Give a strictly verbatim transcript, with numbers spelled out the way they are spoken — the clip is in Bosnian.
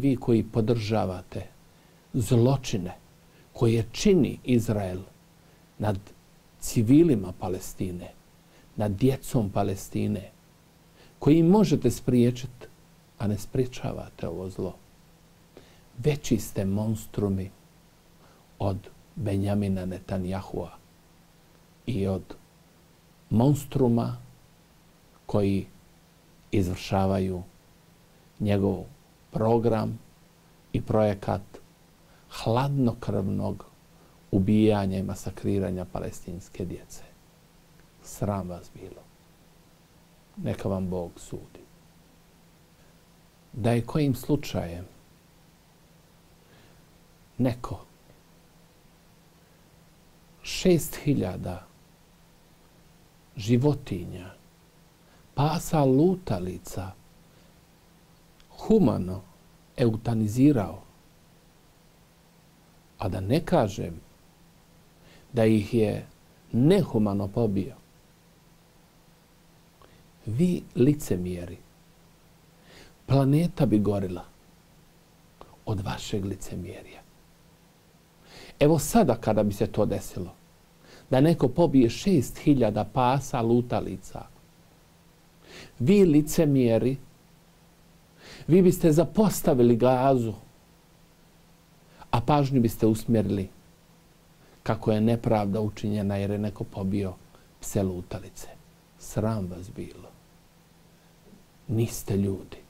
vi koji podržavate zločine koje čini Izrael nad civilima Palestine, nad djecom Palestine, koji možete spriječiti, a ne spriječavate ovo zlo, veći ste monstrumi od Benjamina Netanjahua i od monstruma koji izvršavaju njegov program i projekat hladnokrvnog ubijanja i masakriranja palestinske djece. Sram vas bilo. Neka vam Bog sudi. Da je kojim slučajem neko šest hiljada životinja, pasa lutalica, humano eutanizirao, a da ne kažem da ih je nehumano pobio, vi licemjeri, planeta bi gorila od vašeg licemjerja. Evo sada kada bi se to desilo, da neko pobije šest hiljada pasa lutalica, vi licemjeri, vi biste zapostavili Gazu, a pažnju biste usmjerili kako je nepravda učinjena jer je neko pobio pse lutalice. Sram vas bilo. Niste ljudi.